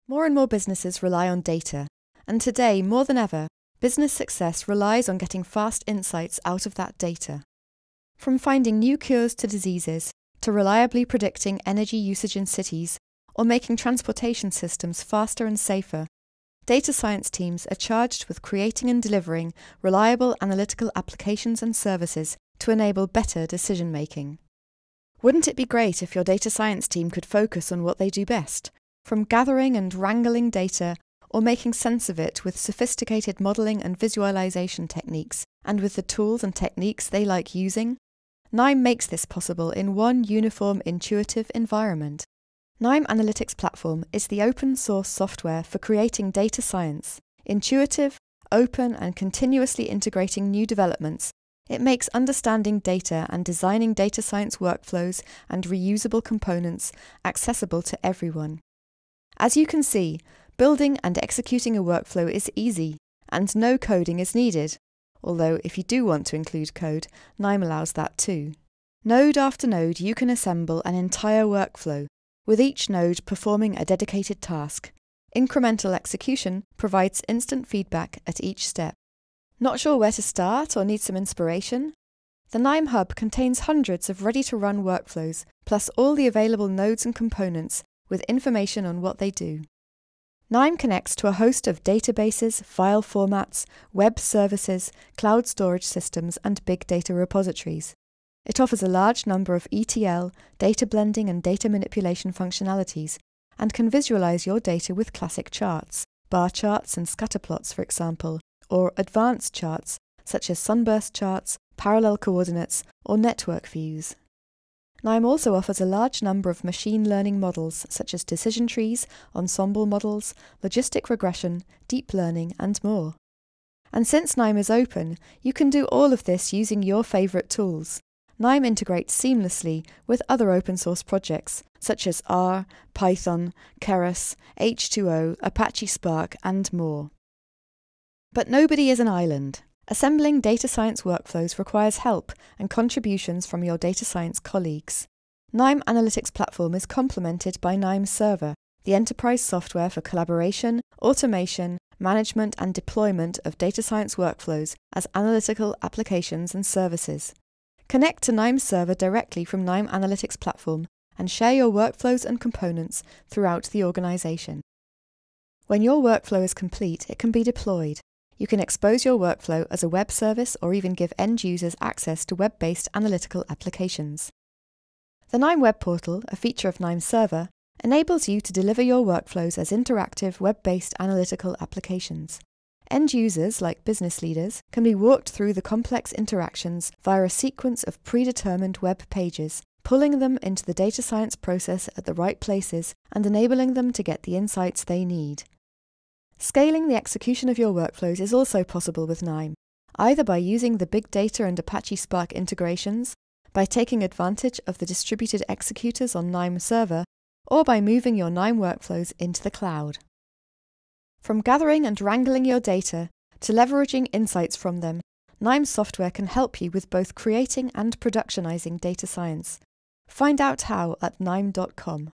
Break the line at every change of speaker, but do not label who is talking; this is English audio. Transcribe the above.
More and more businesses rely on data, and today, more than ever, business success relies on getting fast insights out of that data. From finding new cures to diseases, to reliably predicting energy usage in cities, or making transportation systems faster and safer, data science teams are charged with creating and delivering reliable analytical applications and services to enable better decision-making. Wouldn't it be great if your data science team could focus on what they do best, from gathering and wrangling data or making sense of it with sophisticated modelling and visualization techniques, and with the tools and techniques they like using? Knime makes this possible in one uniform, intuitive environment. Knime Analytics Platform is the open-source software for creating data science. Intuitive, open, and continuously integrating new developments, it makes understanding data and designing data science workflows and reusable components accessible to everyone. As you can see, building and executing a workflow is easy, and no coding is needed, although if you do want to include code, Knime allows that too. Node after node, you can assemble an entire workflow, with each node performing a dedicated task. Incremental execution provides instant feedback at each step. Not sure where to start or need some inspiration? The Knime Hub contains hundreds of ready-to-run workflows, plus all the available nodes and components with information on what they do. Knime connects to a host of databases, file formats, web services, cloud storage systems, and big data repositories. It offers a large number of ETL, data blending and data manipulation functionalities, and can visualize your data with classic charts, bar charts and scatter plots for example, or advanced charts such as sunburst charts, parallel coordinates, or network views. Knime also offers a large number of machine learning models such as decision trees, ensemble models, logistic regression, deep learning, and more. And since Knime is open, you can do all of this using your favourite tools. Knime integrates seamlessly with other open source projects such as R, Python, Keras, H2O, Apache Spark, and more. But nobody is an island. Assembling data science workflows requires help and contributions from your data science colleagues. Knime Analytics Platform is complemented by Knime Server, the enterprise software for collaboration, automation, management and deployment of data science workflows as analytical applications and services. Connect to Knime Server directly from Knime Analytics Platform and share your workflows and components throughout the organization. When your workflow is complete, it can be deployed. You can expose your workflow as a web service or even give end users access to web-based analytical applications. The Knime Web Portal, a feature of Knime Server, enables you to deliver your workflows as interactive web-based analytical applications. End users, like business leaders, can be walked through the complex interactions via a sequence of predetermined web pages, pulling them into the data science process at the right places and enabling them to get the insights they need. Scaling the execution of your workflows is also possible with Knime, either by using the Big Data and Apache Spark integrations, by taking advantage of the distributed executors on Knime Server, or by moving your Knime workflows into the cloud. From gathering and wrangling your data to leveraging insights from them, Knime software can help you with both creating and productionizing data science. Find out how at knime.com.